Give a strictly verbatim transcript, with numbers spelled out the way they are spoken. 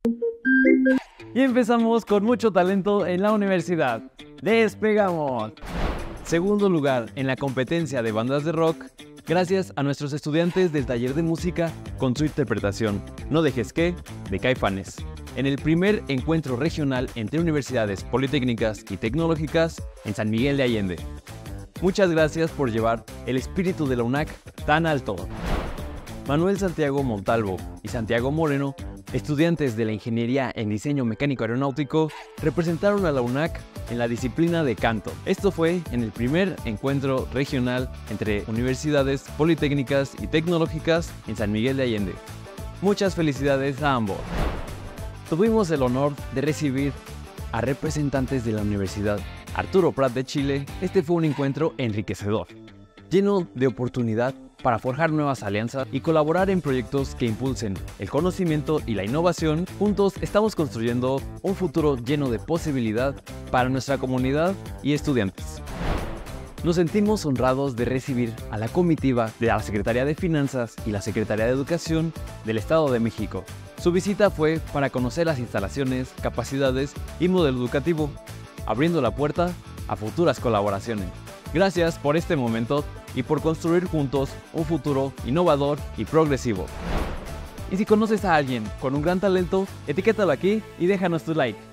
Y empezamos con mucho talento en la universidad. ¡Despegamos! Segundo lugar en la competencia de bandas de rock, gracias a nuestros estudiantes del taller de música con su interpretación No dejes que, de Caifanes, en el primer encuentro regional entre universidades politécnicas y tecnológicas en San Miguel de Allende. Muchas gracias por llevar el espíritu de la U N A C tan alto. Manuel Santiago Montalvo y Santiago Moreno, estudiantes de la Ingeniería en Diseño Mecánico Aeronáutico, representaron a la U N A C en la disciplina de canto. Esto fue en el primer encuentro regional entre universidades politécnicas y tecnológicas en San Miguel de Allende. Muchas felicidades a ambos. Tuvimos el honor de recibir a representantes de la Universidad Arturo Prat de Chile. Este fue un encuentro enriquecedor, lleno de oportunidad para forjar nuevas alianzas y colaborar en proyectos que impulsen el conocimiento y la innovación. Juntos estamos construyendo un futuro lleno de posibilidad para nuestra comunidad y estudiantes. Nos sentimos honrados de recibir a la comitiva de la Secretaría de Finanzas y la Secretaría de Educación del Estado de México. Su visita fue para conocer las instalaciones, capacidades y modelo educativo, abriendo la puerta a futuras colaboraciones. Gracias por este momento y por construir juntos un futuro innovador y progresivo. Y si conoces a alguien con un gran talento, etiquétalo aquí y déjanos tu like.